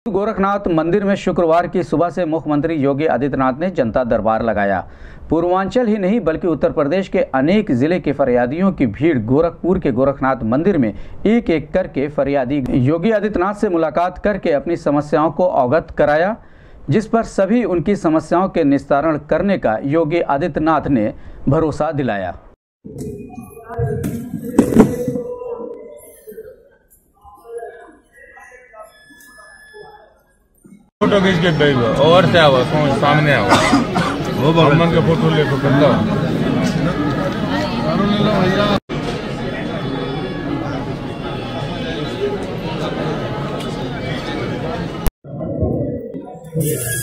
गोरखनाथ मंदिर में शुक्रवार की सुबह से मुख्यमंत्री योगी आदित्यनाथ ने जनता दरबार लगाया। पूर्वांचल ही नहीं बल्कि उत्तर प्रदेश के अनेक जिले के फरियादियों की भीड़ गोरखपुर के गोरखनाथ मंदिर में एक एक करके फरियादी योगी आदित्यनाथ से मुलाकात करके अपनी समस्याओं को अवगत कराया, जिस पर सभी उनकी समस्याओं के निस्तारण करने का योगी आदित्यनाथ ने भरोसा दिलाया। फोटो खींच के भेज दो और से आओ सामने आओ वो भगवान का फोटो ले पकड़ो। भैया